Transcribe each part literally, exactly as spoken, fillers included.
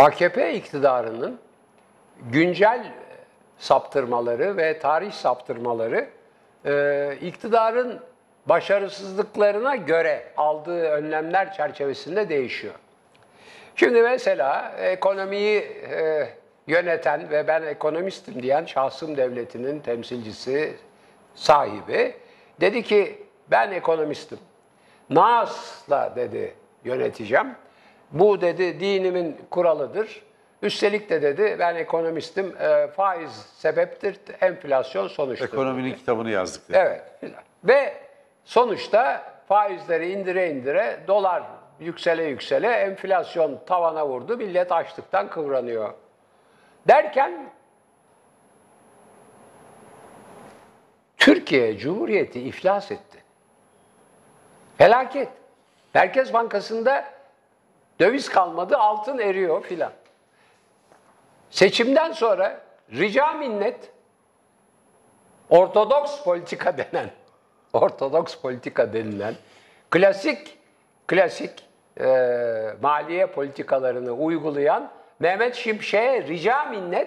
A K P iktidarının güncel saptırmaları ve tarih saptırmaları e, iktidarın başarısızlıklarına göre aldığı önlemler çerçevesinde değişiyor. Şimdi mesela ekonomiyi e, yöneten ve ben ekonomistim diyen şahsım devletinin temsilcisi, sahibi dedi ki ben ekonomistim. Nas'la dedi yöneteceğim. Bu dedi dinimin kuralıdır. Üstelik de dedi ben ekonomistim. E, faiz sebeptir, enflasyon sonuçtur. Ekonominin dedi. kitabını yazdık dedi. Evet. Ve sonuçta faizleri indire indire dolar yüksele yüksele enflasyon tavana vurdu. Millet açlıktan kıvranıyor. Derken Türkiye Cumhuriyeti iflas etti. Felaket. Merkez Bankası'nda döviz kalmadı, altın eriyor filan. Seçimden sonra rica minnet ortodoks politika denen, ortodoks politika denilen klasik klasik e, maliye politikalarını uygulayan Mehmet Şimşek'e rica minnet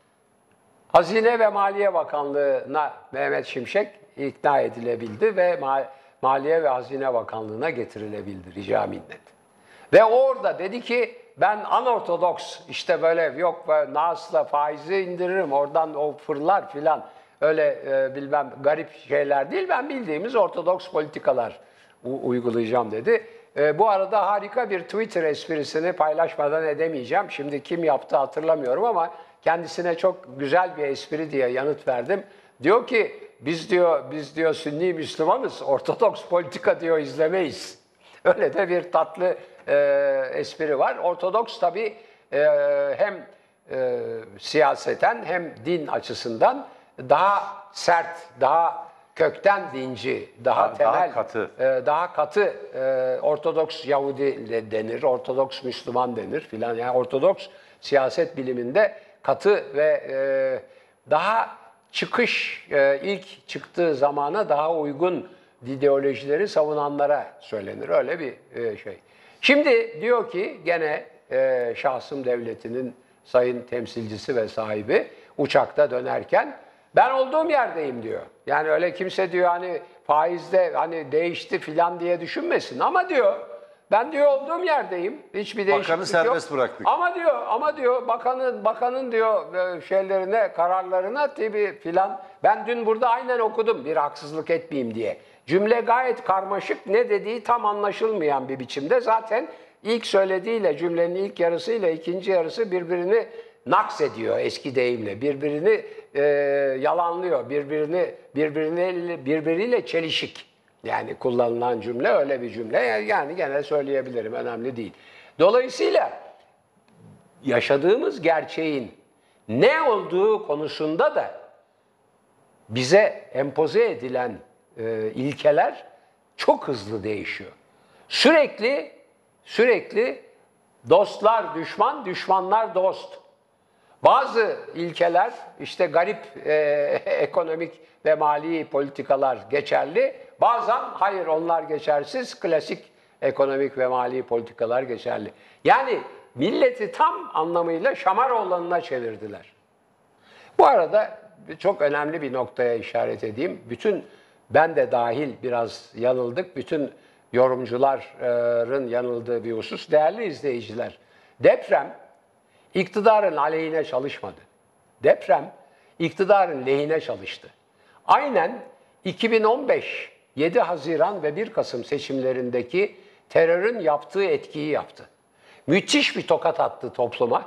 Hazine ve Maliye Bakanlığı'na Mehmet Şimşek ikna edilebildi ve Ma Maliye ve Hazine Bakanlığı'na getirilebildi rica minnet. Ve orada dedi ki ben anortodoks işte böyle yok Nas'la faizi indiririm oradan o fırlar filan öyle e, bilmem garip şeyler değil ben bildiğimiz ortodoks politikalar uygulayacağım dedi. E, bu arada harika bir Twitter esprisini paylaşmadan edemeyeceğim. Şimdi kim yaptı hatırlamıyorum ama kendisine çok güzel bir espri diye yanıt verdim. Diyor ki biz diyor biz diyor Sünni Müslümanız, ortodoks politika diyor izlemeyiz. Öyle de bir tatlı e, espri var. Ortodoks tabii e, hem e, siyaseten hem din açısından daha sert, daha kökten dinci, daha, daha temel, daha katı, e, daha katı e, Ortodoks Yahudi denir, Ortodoks Müslüman denir filan. Yani Ortodoks siyaset biliminde katı ve e, daha çıkış e, ilk çıktığı zamana daha uygun ideolojileri savunanlara söylenir. Öyle bir e, şey. Şimdi diyor ki gene e, şahsım devletinin sayın temsilcisi ve sahibi uçakta dönerken ben olduğum yerdeyim diyor. Yani öyle kimse diyor hani faizde hani değişti filan diye düşünmesin ama diyor ben diyor olduğum yerdeyim. Hiçbir değişiklik Bakanı serbest yok. bıraktık. Ama diyor ama diyor bakanın bakanın diyor şeylerine kararlarına tabii filan ben dün burada aynen okudum bir haksızlık etmeyeyim diye. Cümle gayet karmaşık ne dediği tam anlaşılmayan bir biçimde zaten ilk söylediğiyle cümlenin ilk yarısıyla ikinci yarısı birbirini naks ediyor eski deyimle. Birbirini e, yalanlıyor, birbirini birbirini birbiriyle çelişik. Yani kullanılan cümle öyle bir cümle. Yani gene söyleyebilirim, önemli değil. Dolayısıyla yaşadığımız gerçeğin ne olduğu konusunda da bize empoze edilen e, ilkeler çok hızlı değişiyor. Sürekli sürekli dostlar düşman, düşmanlar dost. Bazı ilkeler işte garip e, ekonomik ve mali politikalar geçerli. Bazen hayır onlar geçersiz, klasik ekonomik ve mali politikalar geçerli. Yani milleti tam anlamıyla Şamaroğlan'ına çevirdiler. Bu arada çok önemli bir noktaya işaret edeyim. Bütün ben de dahil biraz yanıldık. Bütün yorumcuların yanıldığı bir husus. Değerli izleyiciler, deprem iktidarın aleyhine çalışmadı. Deprem iktidarın lehine çalıştı. Aynen iki bin on beş yedi Haziran ve bir Kasım seçimlerindeki terörün yaptığı etkiyi yaptı. Müthiş bir tokat attı topluma.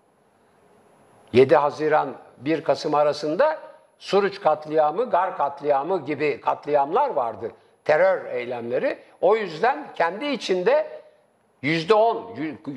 yedi Haziran bir Kasım arasında Suruç katliamı, Gar katliamı gibi katliamlar vardı. Terör eylemleri. O yüzden kendi içinde yüzde on,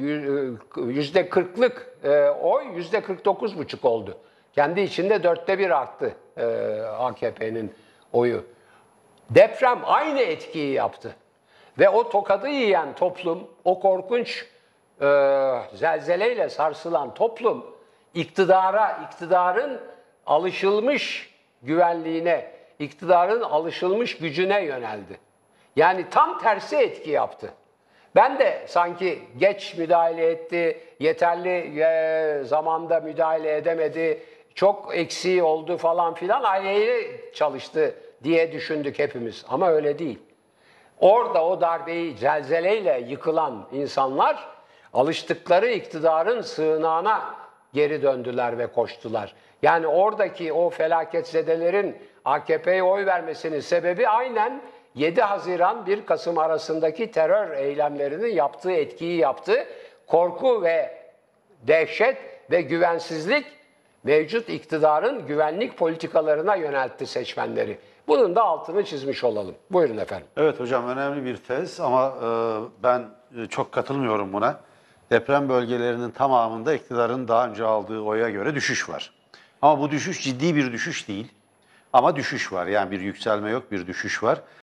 yüzde kırklık oy yüzde kırk dokuz buçuk oldu. Kendi içinde dörtte bir arttı A K P'nin oyu. Deprem aynı etkiyi yaptı. Ve o tokadı yiyen toplum, o korkunç e, zelzeleyle sarsılan toplum iktidara, iktidarın alışılmış güvenliğine, iktidarın alışılmış gücüne yöneldi. Yani tam tersi etki yaptı. Ben de sanki geç müdahale etti, yeterli e, zamanda müdahale edemedi, çok eksiği oldu falan filan, aleyhine çalıştı diye düşündük hepimiz. Ama öyle değil. Orada o darbeyi zelzeleyle yıkılan insanlar alıştıkları iktidarın sığınağına geri döndüler ve koştular. Yani oradaki o felaketsezelerin A K P'ye oy vermesinin sebebi aynen yedi Haziran bir Kasım arasındaki terör eylemlerinin yaptığı etkiyi yaptı. Korku ve dehşet ve güvensizlik mevcut iktidarın güvenlik politikalarına yöneltti seçmenleri. Bunun da altını çizmiş olalım. Buyurun efendim. Evet hocam, önemli bir tez ama e, ben çok katılmıyorum buna. Deprem bölgelerinin tamamında iktidarın daha önce aldığı oya göre düşüş var. Ama bu düşüş ciddi bir düşüş değil. Ama düşüş var. Yani bir yükselme yok, bir düşüş var.